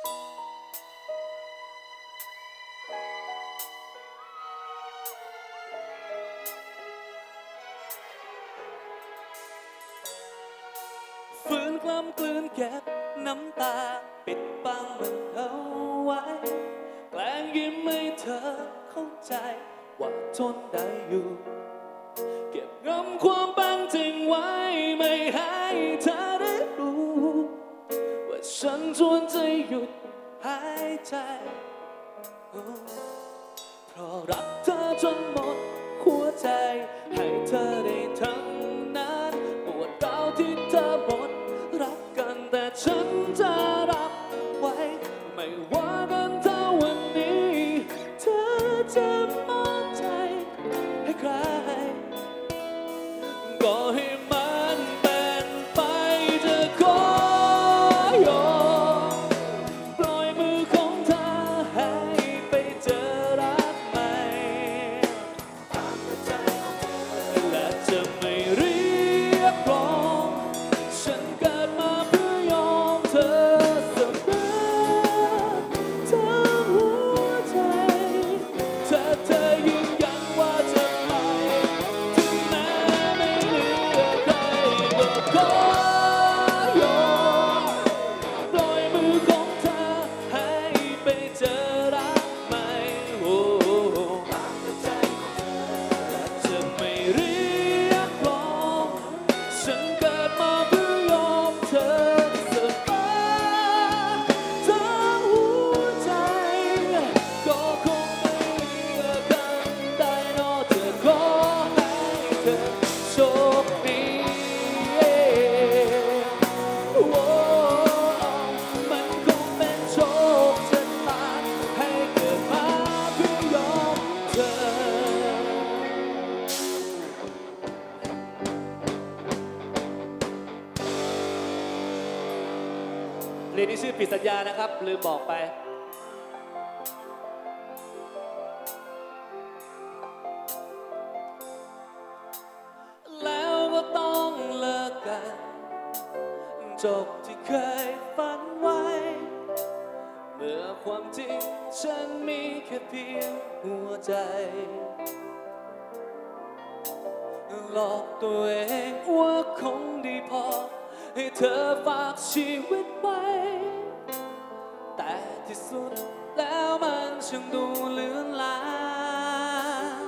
ฝืนกล้ำกลืนเก็บน้ำตาปิดบังมันเอาไว้แกล้งยิ้มให้เธอเข้าใจว่าทนได้อยู่เก็บงำความเป็นจริงไว้ไม่ให้เธอได้รู้ว่าฉันชวนจะหยุดหายใจเพราะรักเธอจนหมดหัวใจให้เธอได้ทั้งนั้นปวดร้าวที่เธอหมดรักกันแต่ฉันจะรับไว้ไม่ว่ากันเท่าวันนี้เธอจะมอบใจให้ใครก็ให้มันเป็นไปจะขอยอมปล่อยมือของเธอให้ไปเจอรักใหม่และจะไม่เรียกร้องฉันเกิดมาเพื่อยอมเธอเสมอทั้งหัวใจถ้าเธอยืนยันว่าจะไปถึงแม้ไม่เหลือใครก็ขอยอมปล่อยมือของเธอให้ไปเจอรักใหม่และจะไม่เรียกร้องฉันเกิดมาเพื่อยอมเธอเสมอทั้งหัวใจก็คงไม่เหลือกันได้นอกเธอขอให้เธอโชคดีมันคงเป็นโชคชะตาให้เกิดมาเพื่อยอมเธอเพลงนี้ชื่อผิดสัญญานะครับลืมบอกไปแล้วก็ต้องเลิกกันจบที่เคยฝันไว้เมื่อความจริงฉันมีแค่เพียงหัวใจหลอกตัวเองว่าคงดีพอให้เธอฝากชีวิตไว้แต่ที่สุดแล้วมันช่างดูเลือนลาง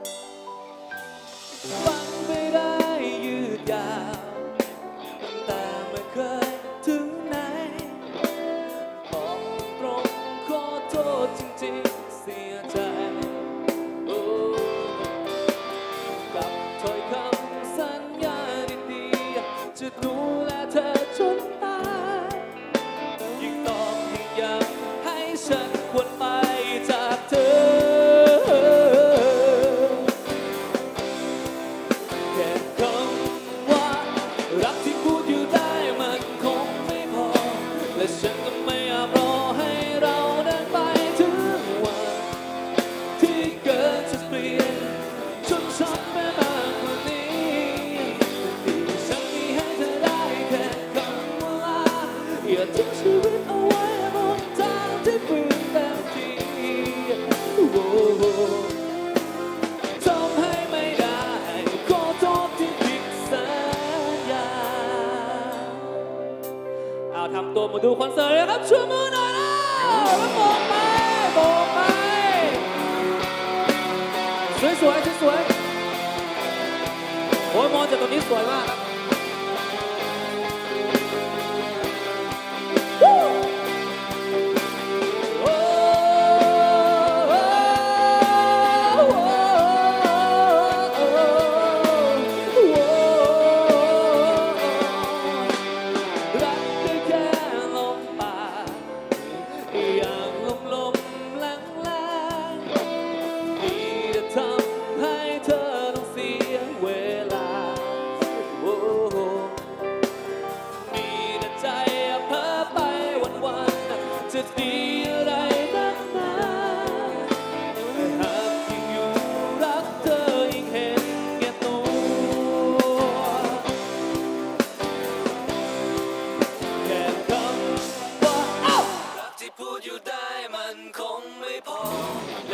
ฟังไปได้ยืดยาวแต่ไม่เคยถึงไหนบอกตรงขอโทษจริงๆเสียใจกับถ้อยคำสัญญาดีๆจะดูแลเธอจนตายยิ่งต้องยิ่งย้ำให้ฉันควรไปจากเธอแค่คำว่ารักที่พูดอยู่ได้มันคงไม่พอและฉันก็ไม่อาจรอให้เราเดินไปถึงวันที่เกิดจะเปลี่ยนจนฉันไม่มากกว่านี้ที่ฉันมีให้เธอได้แค่คำว่าลาอย่าทิ้งชีวิตเอาไว้บนทางที่เปลี่ยนแปลงทีทำให้ไม่ได้ขอโทษที่ผิดสัญญาเอาทำตัวมาดูคอนเสิร์ตเลยครับช่วยมือหน่อยนะแล้วโบกไปโบกไปสวยๆสวยๆโอ้ยมองจากตรงนี้สวยมากครับรักได้แค่ลมปากอย่างลมๆแรงๆที่จะทำให้เธอต้องเสียเวลามีแต่ใจเพ้อไปวันๆจะดีอะไรนักหนาหากยิ่งอยู่รักเธอยิ่งเห็นแก่ตัวแค่คำว่ารักที่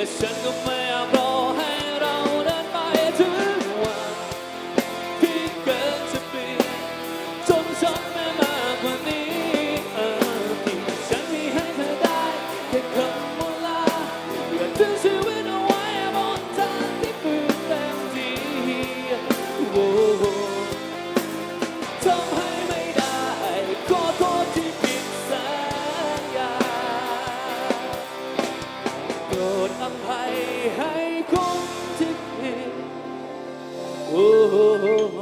และฉันก็ไม่อยากรอให้เราเดินไปถึงวันที่เกินจะเปลี่ยนจนฉันไม่มากกว่านี้ที่ฉันมีให้เธอได้แค่คำว่าลาอย่าทิ้งชีวิตเอาไว้บนทางที่ฝืนเต็มที่ทำให้ไม่ได้ขอโทษที่ผิดสัญญาโปรดอภัยให้คนที่ผิด